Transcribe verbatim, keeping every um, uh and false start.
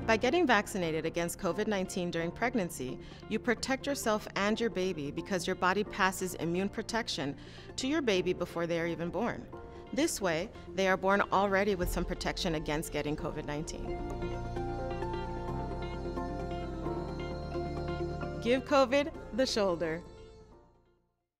By getting vaccinated against COVID nineteen during pregnancy, you protect yourself and your baby because your body passes immune protection to your baby before they are even born. This way, they are born already with some protection against getting COVID nineteen. Give COVID the shoulder.